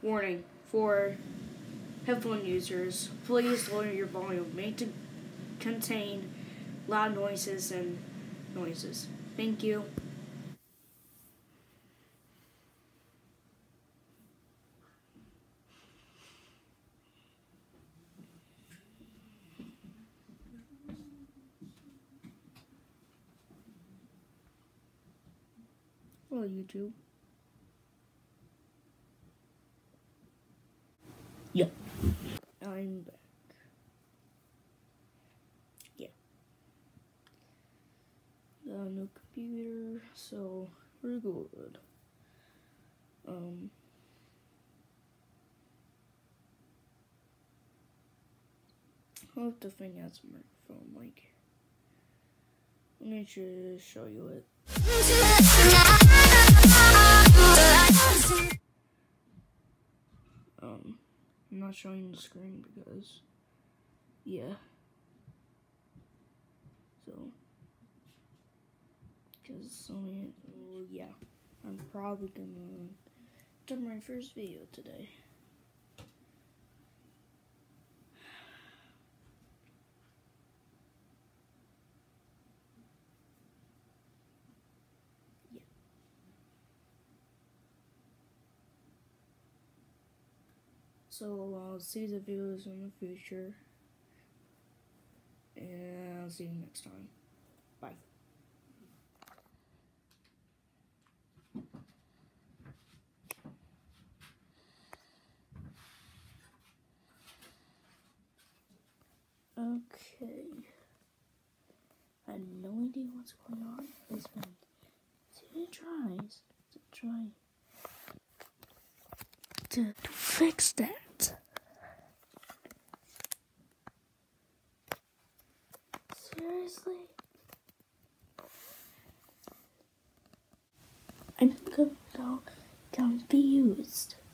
Warning for headphone users, please lower your volume. May contain loud noises and noises. Thank you. Hello, YouTube. Yeah. I'm back. Yeah. No computer, so we're good. I'll have to find out some microphone mic. Let me just show you it. I'm not showing the screen because, yeah. So, yeah, I'm probably gonna do my first video today. Yeah. So I'll see the videos in the future, and I'll see you next time. Bye. Okay. I had no idea what's going on. It's been 2 tries to try to fix that. Seriously? I'm so confused.